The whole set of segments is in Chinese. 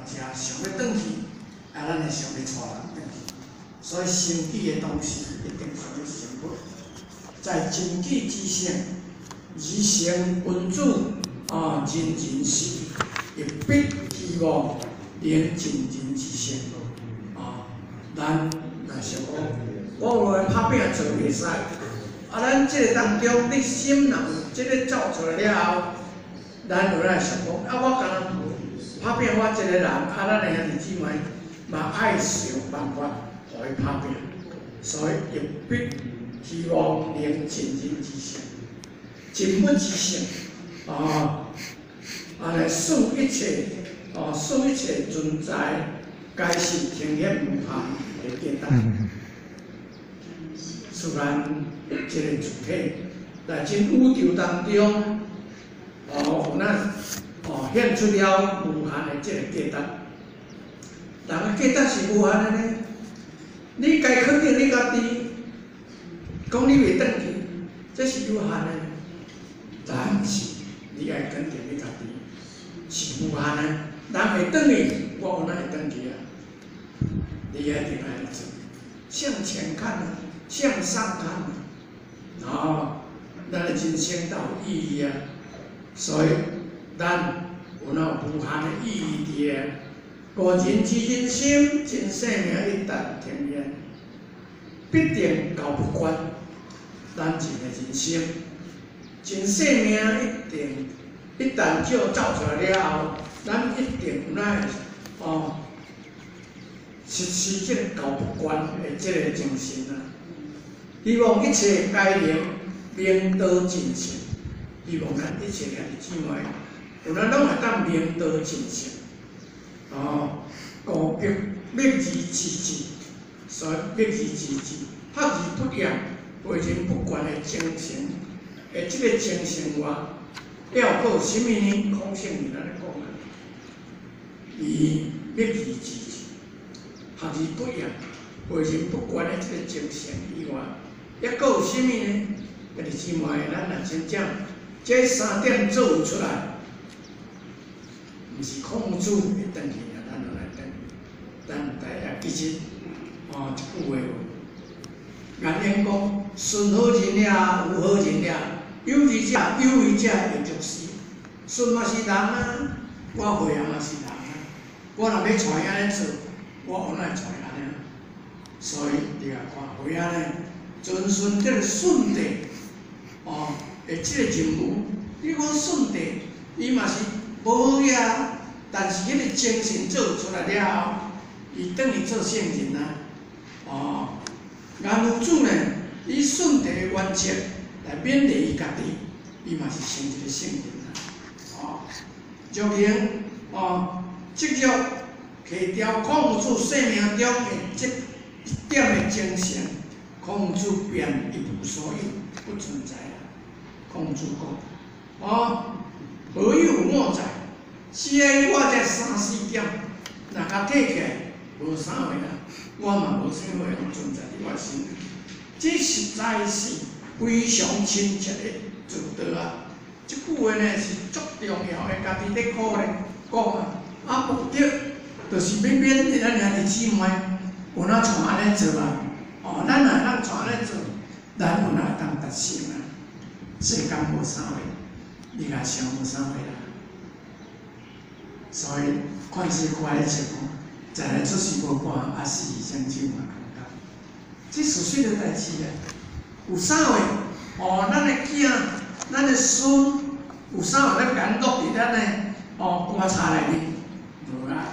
者想要转去，咱会想要带人转去。所以生计的东西一定需要成本，在经济之上，以成君子，人人是，亦必希望能人人之善。咱若想讲，我有拍饼做袂使，咱即个当中，你心若有即个走出来了后，咱就来想讲，我敢拍饼，我一个人，咱的兄弟姊妹嘛爱想办法。互伊拍拼，所以亦必希望能尽人之善，尽物之善，安尼使一切，使一切存在，皆是天然无限的价值。虽然这个主体在真宇宙当中，有咱显出了无限的这个价值，人的价值是无限的呢。你该肯定你家己，讲你袂转去，这是有限的。但是你爱肯定你家己是无限的，人会转去，我有哪会转去啊？你一定爱做，向前看，向上看，咱的人生才有意义啊！所以咱有那无限的意义伫个。故人之人心，真生命一旦停焉，必定交不关。咱人的人生，真生命一旦照走出来了后，咱一定有咱实施这个交不关的这个精神啊！希望一切皆能明道进行，希望咱一切兄弟姊妹，有咱拢会当明道进行。故必密而自治，所以密而自治，合而不厌，为人不倦的精神，这个精神话，了个什么呢？孔圣人来讲啊，以密而自治，合而不厌，为人不倦的这个精神以外，还个有什么呢？兄弟姊妹，咱若真正这三点做出来，毋是孔子会转去。咱大家记住，一句话，颜言讲：顺好人也，有好人也；有义者，有义者会作死。顺嘛是人啊，我会嘛是人啊。我若要带安尼做，我有哪会带安尼？所以你来看，会安尼遵循这个顺地，的这个任务。你讲顺地，伊嘛是无好呀，但是迄个精神做出来了后。伊等于做圣人啊！颜夫子呢，以顺地的原则来勉励伊家己，伊嘛是成一个圣人啊！若能积极摕掉孔子生命中的这一点的精神，孔子便一无所有，不存在了。孔子讲：何以有莫在？是爱我这3、4点，若甲摕起来。无啥货啦，我嘛无啥货通存在伫我心里。这实在是非常亲切的做道啊！这句话呢是足重要的，家己咧苦咧讲目的就是要勉励咱兄弟姊妹，有哪像安尼做啊？咱若通像安尼做，咱有哪会当达成啊？世间无啥货，你若想无啥货啦。所以看世怪咧情况。再来出世无半，也是相亲嘛感觉，这属实的代志咧。有啥话？咱的囝、咱的孙，有啥话咧敢落伫咱的棺材内面？无啊，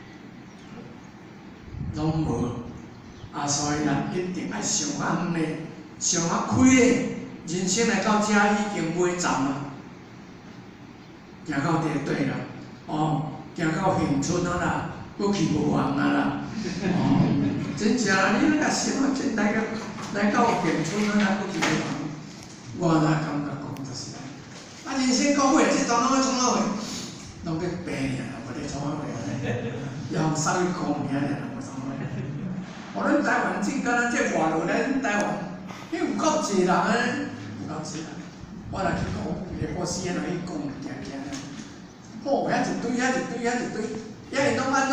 拢无。所以咱一定爱上暗咧，上开咧。人生来到这已经尾站啊，行到第对啦，行到乡村啊啦。过去无望啊啦，真正你若想啊，真来到乡村啊，咱过去无望，我哪感觉讲就是人生到尾这段拢要创好个，拢要病尔，无咧创好个咧，要稍微讲尔尔，无创好个。咱台湾真敢若这外落来，咱台湾，迄有够济人诶，有够济人。我若去讲，我死人去讲，行，遐一堆，遐一堆。遐因拢安怎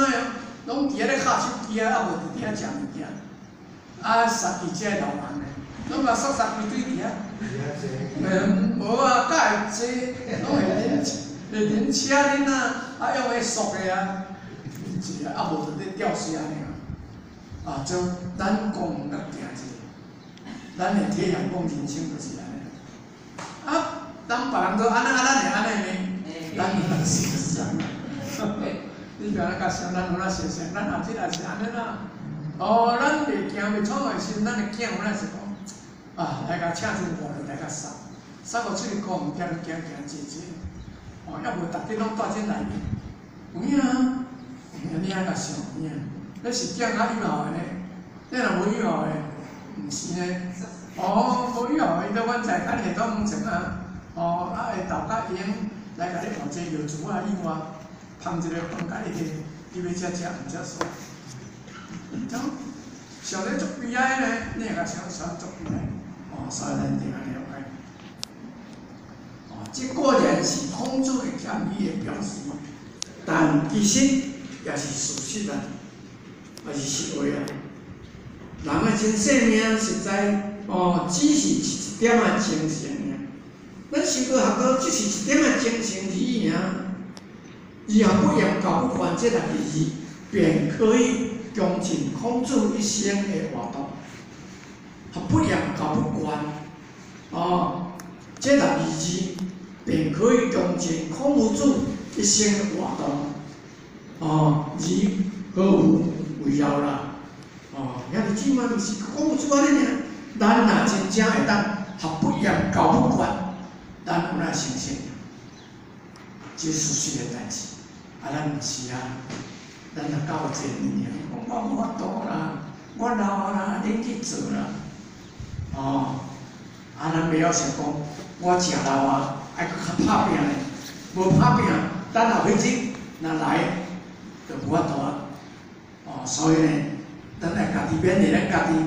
拢伫咧敲手机啊，啊无伫遐食物件，啊，杀伊遮老人诶，拢嘛杀规堆伫遐。无啊，甲会坐，拢会恁车恁啊用迄塑的啊，一个啊无就咧吊死安尼啊，啊，就咱讲较行者，咱的体验讲人生就是安尼，啊，当别人都安尼咱会安尼呢，咱有哪是安尼？你别那甲想，咱有哪是想，咱后日也是安尼啦。哦，咱袂惊袂闯的时，咱的囝有哪是讲啊，来甲请进外来甲杀，杀个出去讲物件，行坐，哦，要无逐日拢带进内面，有影啊？你安甲想有影？那是囝较有效的呢，你若无有效的，毋是呢。哦，无有效的，伊到阮在咱下倒门前啊，哦，啊下昼甲用来甲你熬这药煮啊以外，烹一个饭甲你摕，你要食毋食素？咁上咧足悲哀呢，你会甲想足悲哀。哦，所以咱定安尼了解。哦，这果然是孔子的谦虚的表示，但其实也是事实啊，也是实话啊。人的真生命实在哦，只是一点仔精神尔。咱修道学到只是一点仔精神而已尔，以后不言搞不完这6个字，便可以穷尽孔子一生的活动。不言搞不完，哦，这6个字便可以穷尽孔子一生的活动。哦，而何无为后啦？哦，遐个姊妹毋是孔子安尼尔，咱若真正会当合不言搞不完，咱有哪成成？这事实的代志，啊，咱毋是啊，咱若教这年尔，讲我无法度啦，我老啦，恁去做啦。哦，啊，咱袂晓想讲，我食老啊，爱搁较拍拼咧，无拍拼，等后尾日若来，就无法度啊。哦，所以呢，咱来家己勉励咱家己，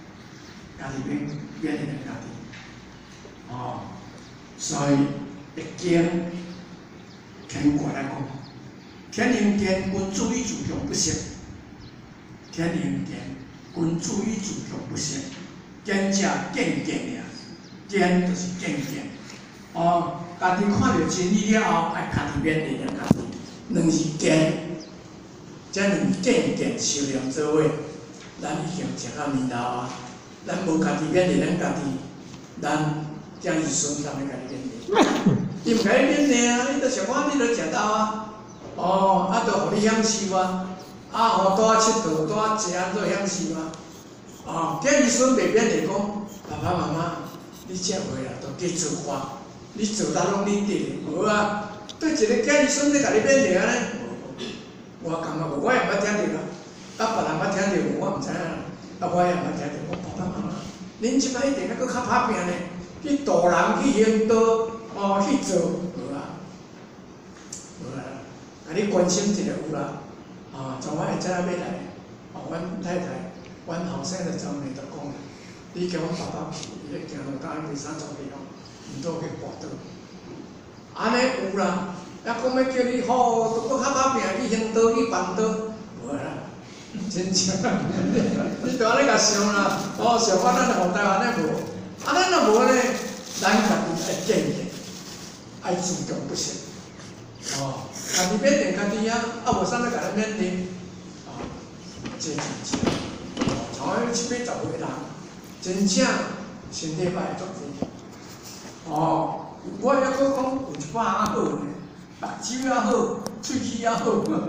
勉励咱家己。哦，所以《易经》牵过来讲，天灵见，君子以自强不息。天灵见，君子以自强不息。见者见尔，见就是见。哦，家己看到真理了后，爱家己勉励了家己，2字见，这2字修炼做伙，咱已经食到面头啊！咱无家己勉励咱家己，咱才是顺当的家己勉励。伊毋甲你勉励啊，你著想看你著食到啊，哦，啊，著互你享受啊，啊，互带佚佗，带食安怎享受啊？哦，叫医生袂免嚟讲，爸爸妈妈，你这回啦，都计做法，你做得拢你得，无啊？对一个叫医生在甲你免嚟安尼，我感觉无，我也捌听着啦，啊，别人捌听着，我毋知影啦，啊，我也捌听着，我爸爸妈妈，恁即摆一定还佫较拍拼呢，去导人去行道，哦，去做，无啊，无啦，啊，你关心一下有啦，啊，从我会知影要来，哦，阮太太。阮后生就昨暝就讲啦，你叫阮爸爸去，伊咧行路当第3种地方，毋倒去跋倒。安尼有啦，也讲要叫你好，都搁较打拼去行道去办道，无啦，真正。你著安尼甲想啦，哦，想法咱后代安尼无，啊，咱若无咧，咱家己爱见见，爱自强不息。哦，家己勉励家己啊，啊无啥物甲咱勉励，啊，这真正。像迄7、80岁人，真正身体歹足济。哦，我还佫讲有一把仔好呢，目睭也好，喙齿也好。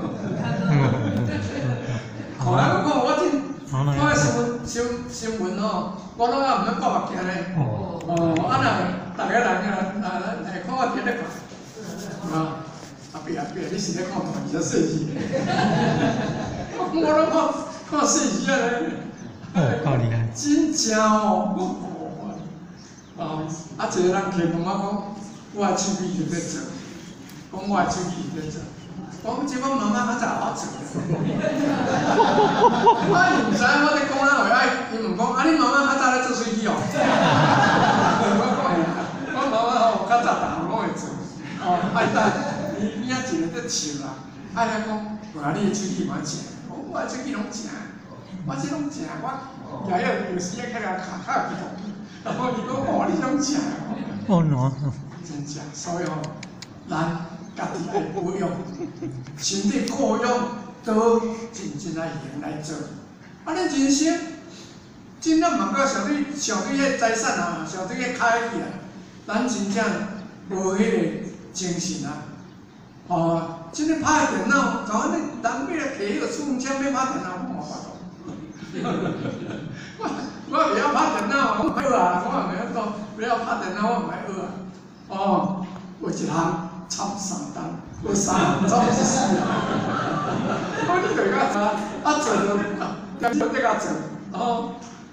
后来我讲我新闻哦，我拢也毋免挂目镜咧。哦，啊若逐个人来看我伫咧看，啊，阿伯，你是咧看大字细字？我拢看细字咧。 哦，够厉害！ 真正哦，啊，一个人客问我讲，我的手艺就在做，讲我的手艺就在做，讲即我妈妈较早我做，我毋知我咧讲哪话，伊问讲，啊，你妈妈较早咧做手艺哦？我讲我妈妈吼较早逐项拢会做，哦，爱等伊领一个在笑啦，爱咧讲，话你的手艺蛮正，我我出去拢食，我这拢食，我也有时仔开来卡卡皮然后你讲哦，你拢食哦喏， 真正，所以吼，咱家己爱保养，身体顾养都真正来用来做。啊，咱人生真正嘛，搁上对迄财产啊，上对迄开去啊，咱真正无迄个精神啊。哦，真正拍电脑，像阮人要来摕迄个出门签要拍电脑，我无法度。我袂晓拍电脑，我唔学啊，我也袂晓讲，袂晓拍电脑，我唔爱学啊。哦，有一项插3档，有3项插14啊。我你就甲做就这个做，哦，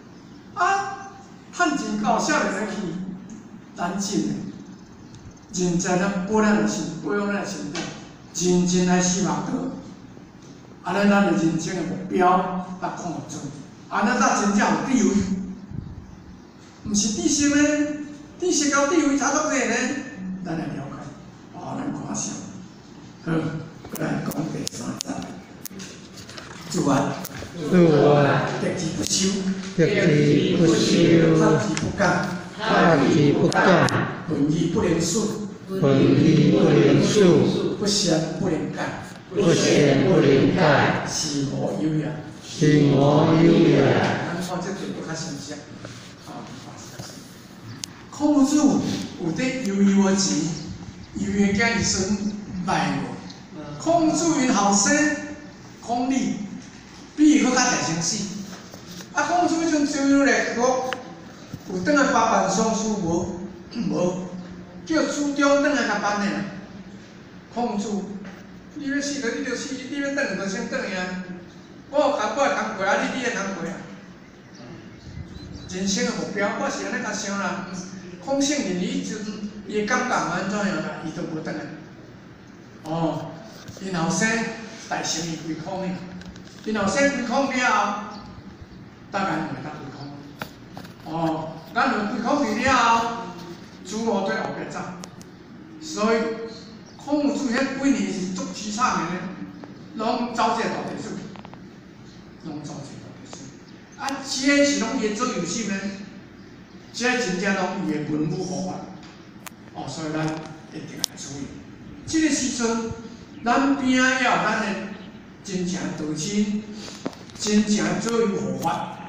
趁钱到少年人去，咱真诶，认真啊，保养咱诶身体，认真来思考到，安尼咱诶人生诶目标来看准，安尼才真正有智慧，毋是知识咧，知识甲智慧差足济咧，咱来了解，哦，咱看啥？好，来讲第3章，主啊。得之不修， 得之不修， 他之不干， 他之不干， 本意不能顺， 本意不能述， 不贤不能改， 不贤不能改， 是我优雅， 是我优雅。 咱看这段都较形象，孔子有得悠悠的钱，悠悠囝伊孙卖无，孔子因后生孔鲤。比伊搁较大成死，啊！孔子迄阵周游咧，有转来八万双书无？无，叫朱中转来甲办的啦。孔子，你要死就你就死，你要转就先转去啊！我有工过啊，你也工过啊。人生的目标，我是安尼甲想啦。孔圣人伊阵伊的感觉安怎样啦？伊都无转来。哦，因后生大成伊归孔呢。然后先归空了后，当然袂当归空。哦，咱若归空去了后，诸罗对后壁走。所以孔子迄几年是足凄惨的，拢走这个大地主，拢走这个大地主。啊，这是拢伊做游戏呢，这真正拢伊的文武合法。哦，所以咱一定要注意。这个时阵，咱边仔也有咱的。真正道亲，真正做有护法，